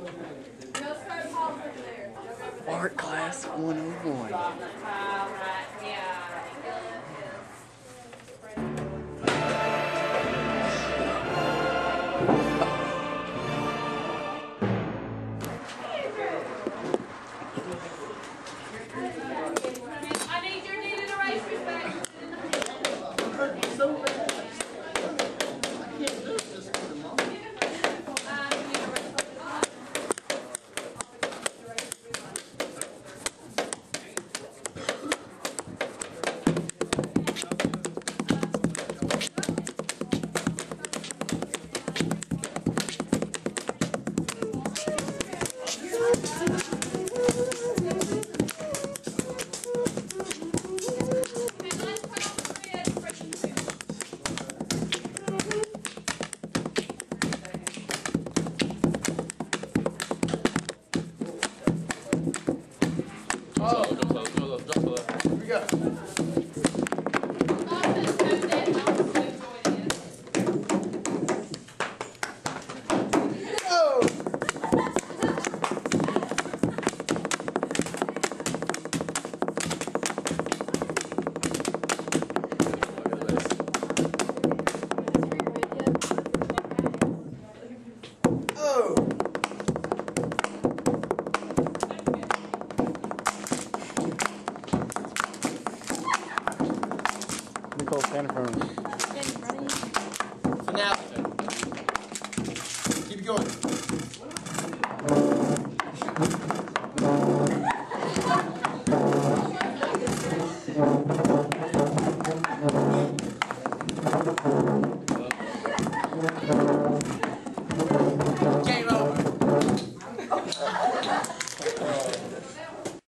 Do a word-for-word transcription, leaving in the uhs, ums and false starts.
Art Class one oh one. I need your need to erase respect. Here we go. Nicole, stand in front of me. So now, keep it going. Game over.